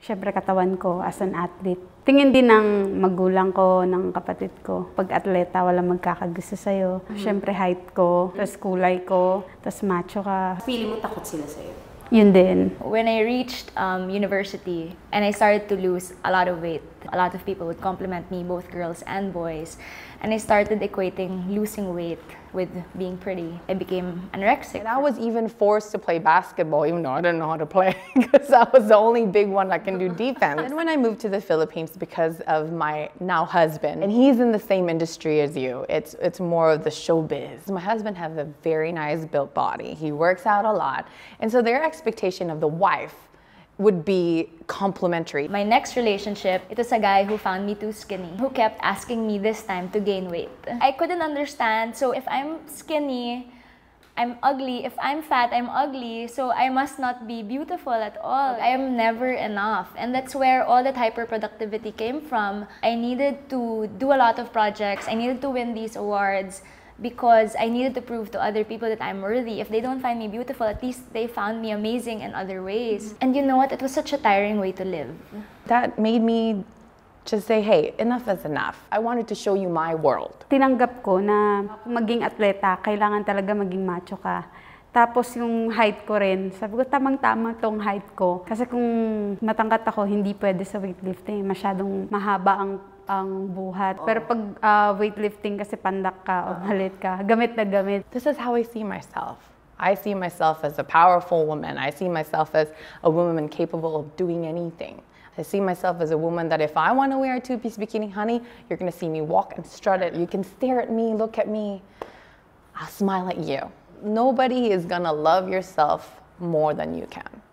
Siyempre katawan ko as an athlete. Tingin din ng magulang ko, ng kapatid ko. Pag atleta, walang magkakagusto sa'yo. Siyempre height ko, tas kulay ko, tas macho ka. Feeling mo takot sila sa'yo? Yun din. When I reached university and I started to lose a lot of weight, a lot of people would compliment me, both girls and boys. And I started equating losing weight with being pretty. I became anorexic. And I was even forced to play basketball, even though I didn't know how to play, because I was the only big one that can do defense. And when I moved to the Philippines because of my now husband, and he's in the same industry as you, it's more of the showbiz. My husband has a very nice built body. He works out a lot. And so their expectation of the wife would be complimentary. My next relationship, it was a guy who found me too skinny, who kept asking me this time to gain weight. I couldn't understand, so if I'm skinny, I'm ugly. If I'm fat, I'm ugly, so I must not be beautiful at all. I am never enough, and that's where all that hyperproductivity came from. I needed to do a lot of projects, I needed to win these awards, because I needed to prove to other people that I'm worthy. If they don't find me beautiful, at least they found me amazing in other ways. And you know what? It was such a tiring way to live. That made me just say, hey, enough is enough. I wanted to show you my world. Tinanggap ko na maging atleta, kailangan talaga maging macho ka. Tapos yung height ko rin, sabi ko tamang-tama tong height ko. Kasi kung matangkat ako, hindi pwede sa weightlifting. Masyadong mahaba ang buhat. Pero pag weightlifting kasi pandak ka o malit ka, gamit na gamit. This is how I see myself. I see myself as a powerful woman. I see myself as a woman capable of doing anything. I see myself as a woman that if I want to wear a two-piece bikini, honey, you're going to see me walk and strut it. You can stare at me, look at me. I'll smile at you. Nobody is going to love yourself more than you can.